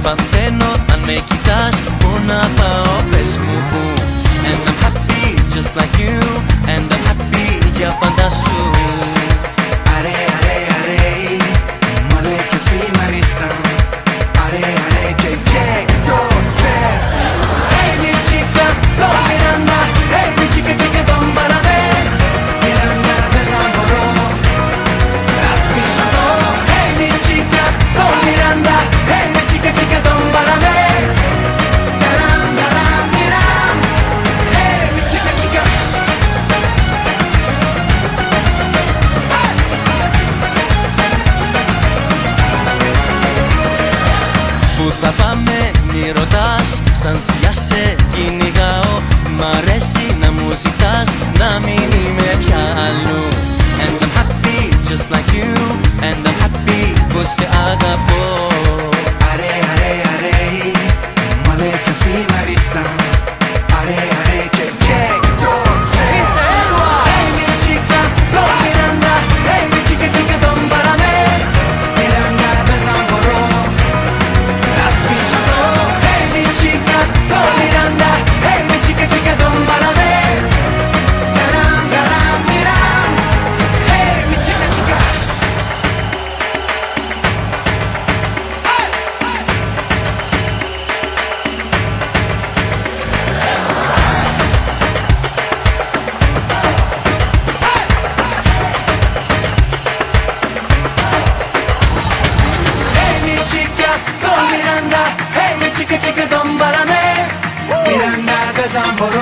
παθαίνω αν με κοιτάς. Πού να πάω πες μου πού. And I'm happy just like you. And I'm happy για φαντάσου. Are, are, are, male che si marista. Are, are, che to se. Hey mi chica, con Miranda. Hey mi chica, chica, don balade. Miranda desamoró. Has pisado. Hey mi chica, con Miranda. Hey mi chica, chica, don balade. Daram, daram, miram. Hey mi chica, chica. Πού θα πάμε μη ρωτάς, σαν σκιά σε κυνηγάω. Μ' αρέσει να μου ζητάς, να μην είμαι πια αλλού. And I'm happy just like you. And I'm happy που σε αγαπώ. Are, are, are, male che si marista. Are, are, che to se. Hey mi chica, con Miranda. Hey mi chica, chica, don balame. Miranda desamoró. Has pisado. Hey mi chica, con Miranda. Hey mi chica, chica, don balame. Daram, daram, miram. Hey mi chica, chica. Hey mi chica, con Miranda. Hey mi chica, chica, don balame. Miranda desamoró.